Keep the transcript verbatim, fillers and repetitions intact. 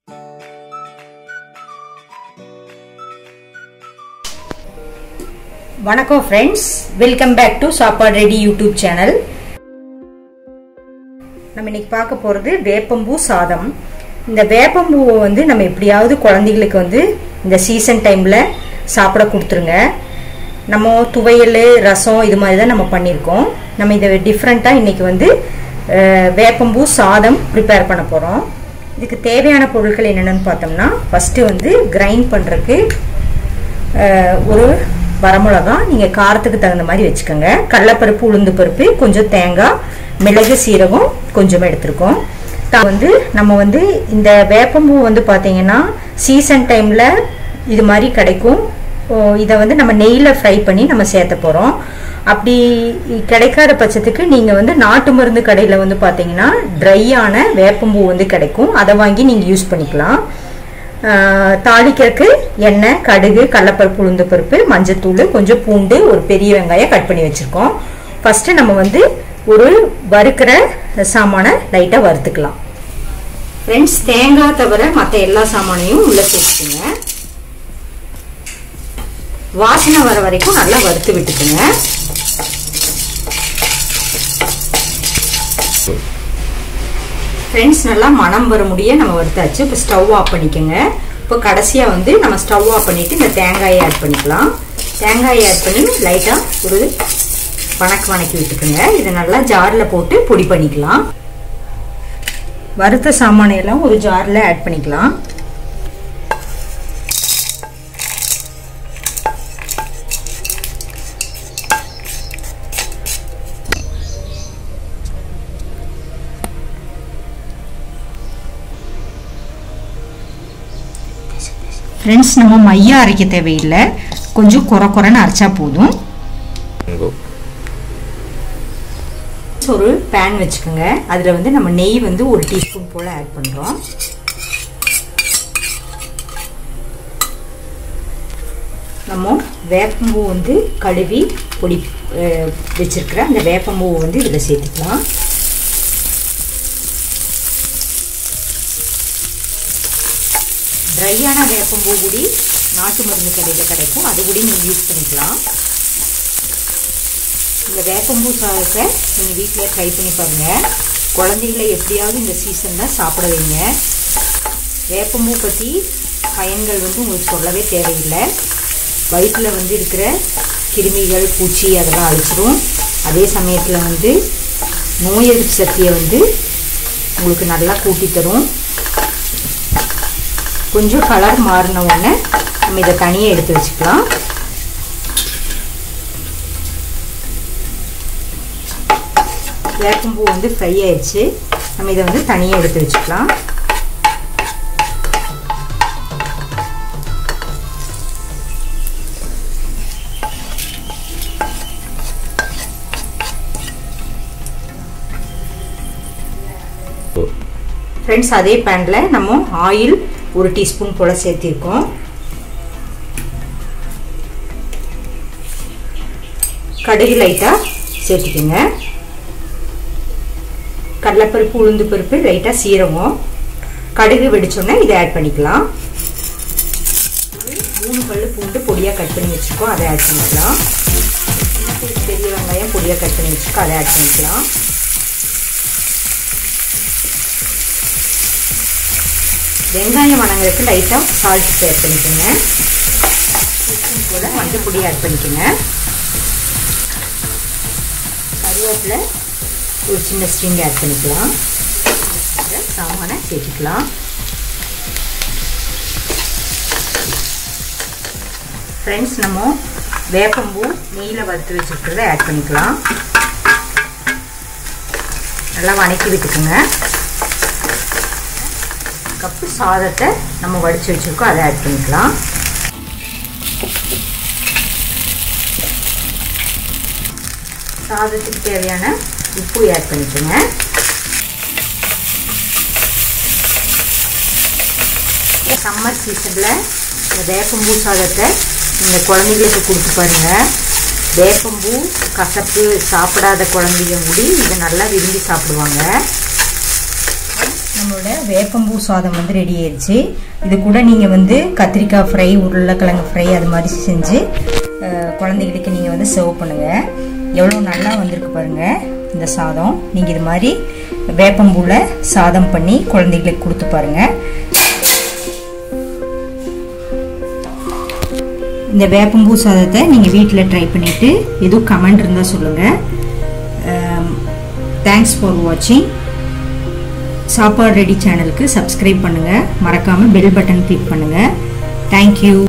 வணக்கம் friends, welcome back to Sappadu ready YouTube channel. நம்ம இன்னைக்கு பார்க்க போகிறது வேப்பம்பூ சாதம். இந்த வேப்பம்பூவை வந்து நம்ம எப்படியாவது குழந்தைகளுக்கு வந்து இந்த சீசன் டைமில் சாப்பிட கொடுத்துருங்க. நம்ம துவையல், ரசம் இது மாதிரி தான் நம்ம பண்ணியிருக்கோம். நம்ம இதை டிஃப்ரெண்ட்டாக இன்றைக்கி வந்து வேப்பம்பூ சாதம் ப்ரிப்பேர் பண்ண போகிறோம். இதுக்கு தேவையான பொருட்கள் என்னென்னு பார்த்தோம்னா, ஃபஸ்ட்டு வந்து கிரைண்ட் பண்ணுறதுக்கு ஒரு வரமிளகா, நீங்கள் காரத்துக்கு தகுந்த மாதிரி வச்சுக்கோங்க. கடலைப்பருப்பு, உளுந்து பருப்பு, கொஞ்சம் தேங்காய், மிளகு, சீரகம் கொஞ்சமாக எடுத்துருக்கோம். வந்து நம்ம வந்து இந்த வேப்பம்பூ வந்து பார்த்தீங்கன்னா சீசன் டைமில் இது மாதிரி கிடைக்கும். இதை வந்து நம்ம நெய்யில் ஃப்ரை பண்ணி நம்ம சேர்த்த போகிறோம். அப்படி கிடைக்காத பட்சத்துக்கு நீங்கள் வந்து நாட்டு மருந்து கடையில் வந்து பார்த்தீங்கன்னா ட்ரையான வேப்பம்பூ வந்து கிடைக்கும். அதை வாங்கி நீங்கள் யூஸ் பண்ணிக்கலாம். தாளிக்கிறதுக்கு எண்ணெய், கடுகு, கடலைப்பருப்பு, உளுந்து பருப்பு, மஞ்சத்தூள், கொஞ்சம் பூண்டு, ஒரு பெரிய வெங்காயம் கட் பண்ணி வச்சுருக்கோம். ஃபஸ்ட்டு நம்ம வந்து ஒரு வறுக்கிற சாமானை லைட்டாக வறுத்துக்கலாம். ஃப்ரெண்ட்ஸ், தேங்காய் தவிர மற்ற எல்லா சாமானையும் உள்ளே சேர்த்துக்குங்க. வாசனை வர வரைக்கும் நல்லா வறுத்து விட்டுக்குங்க. ஃப்ரெண்ட்ஸ், நல்லா மனம் வர முடிய நம்ம வறுத்தாச்சு. இப்போ ஸ்டவ் ஆஃப் பண்ணிக்கோங்க. இப்போ கடைசியாக வந்து நம்ம ஸ்டவ் ஆஃப் பண்ணிவிட்டு இந்த தேங்காயை ஆட் பண்ணிக்கலாம். தேங்காயை ஆட் பண்ணி லைட்டாக ஒரு வணக்கு வணக்கி விட்டுக்குங்க. இதை நல்லா ஜாரில் போட்டு பொடி பண்ணிக்கலாம். வறுத்த சாமானையெல்லாம் ஒரு ஜாரில் ஆட் பண்ணிக்கலாம். ஃப்ரெண்ட்ஸ், நம்ம மையா அரைக்க தேவையில்லை, கொஞ்சம் குறை குறைன்னு அரைச்சா போதும். ஒரு பேன் வச்சுக்கோங்க. அதில் வந்து நம்ம நெய் வந்து ஒரு டீஸ்பூன் போல் ஆட் பண்ணுறோம். நம்ம வேப்பம்பூ வந்து கழுவி பொடி வச்சிருக்கிற அந்த வேப்பம்பூவை வந்து இதில் சேர்த்துக்கலாம். ட்ரையான வேப்பம்பூ கூடி நாட்டு மருந்து கடையில் கிடைக்கும். அது கூட நீங்கள் யூஸ் பண்ணிக்கலாம். இந்த வேப்பம்பூ சாதத்தை நீங்கள் வீட்டில் ட்ரை பண்ணி பாருங்கள். குழந்தைகளை எப்படியாவது இந்த சீசனில் சாப்பிட வைங்க. வேப்பம்பூ பற்றி பயன்கள் வந்து உங்களுக்கு சொல்லவே தேவையில்லை. வயிற்றில் வந்து இருக்கிற கிருமிகள், பூச்சி அதெல்லாம் அழிச்சிடும். அதே சமயத்தில் வந்து நோய் எதிர்ப்பு சக்தியை வந்து உங்களுக்கு நல்லா கூட்டி தரும். கொஞ்சம் கலர் மாறின உடனே நம்ம இதை தனியாக எடுத்து வச்சுக்கலாம். வேப்பம்பூ வந்து ஃப்ரை ஆயிடுச்சு. நம்ம இதை வந்து தனியாக எடுத்து வச்சுக்கலாம். ஃப்ரெண்ட்ஸ், அதே பேனில் நம்ம ஆயில் ஒரு டீஸ்பூன் போல் சேர்த்திருக்கோம். கடுகு லைட்டாக சேர்த்துக்கோங்க. கடலைப்பருப்பு, உளுந்து பருப்பு, லைட்டாக சீரகம், கடுகு வெடிச்சோன்னே இதை ஆட் பண்ணிக்கலாம். மூணு பல்லு பூண்டு பொடியாக கட் பண்ணி வச்சுருக்கோம், அதை ஆட் பண்ணிக்கலாம். பெரிய வெங்காயம் பொடியாக கட் பண்ணி வச்சுருக்கோம், அதை ஆட் பண்ணிக்கலாம். வெங்காயம் வணங்குறதுக்கு லைட்டாக சால்ட் ஆட் பண்ணிக்கோங்க. கூட மஞ்சள் பொடி ஆட் பண்ணிக்கோங்க. கருவேப்பிலை ஒரு சின்ன ஸ்ட்ரிங் ஆட் பண்ணிக்கலாம். சாமானை சேர்த்துக்கலாம். ஃப்ரெண்ட்ஸ், நம்ம வேப்பம்பூ நெய்யில் வறுத்து வச்சுருக்கிறத ஆட் பண்ணிக்கலாம். நல்லா வணக்கி விட்டுக்குங்க. கப்பு சாதத்தை நம்ம வடித்து வச்சுருக்கோம், அதை ஆட் பண்ணிக்கலாம். சாதத்துக்கு தேவையான உப்பு ஆட் பண்ணிக்கோங்க. சம்மர் சீசனில் இந்த வேப்பம்பூ சாதத்தை நீங்கள் குழந்தைங்களுக்கு கொடுத்து பாருங்கள். வேப்பம்பூ கசப்பு சாப்பிடாத குழந்தைங்க கூட இதை நல்லா விரும்பி சாப்பிடுவாங்க. நம்மளோட வேப்பம்பூ சாதம் வந்து ரெடி ஆயிடுச்சு. இது கூட நீங்கள் வந்து கத்திரிக்காய் ஃப்ரை, உருளைக்கிழங்கு ஃப்ரை அது மாதிரி செஞ்சு குழந்தைகளுக்கு நீங்கள் வந்து சர்வ் பண்ணுங்கள். எவ்வளோ நல்லா வந்திருக்கு பாருங்கள் இந்த சாதம். நீங்கள் இது மாதிரி வேப்பம்பூவில் சாதம் பண்ணி குழந்தைகளுக்கு கொடுத்து பாருங்கள். இந்த வேப்பம்பூ சாதத்தை நீங்கள் வீட்டில் ட்ரை பண்ணிவிட்டு எதுவும் கமெண்ட் இருந்தால் சொல்லுங்கள். தேங்க்ஸ் ஃபார் வாட்சிங். சாப்பாடு ரெடி சேனலுக்கு சப்ஸ்கிரைப் பண்ணுங்கள். மறக்காமல் பெல் பட்டன் கிளிக் பண்ணுங்கள். தேங்க்யூ.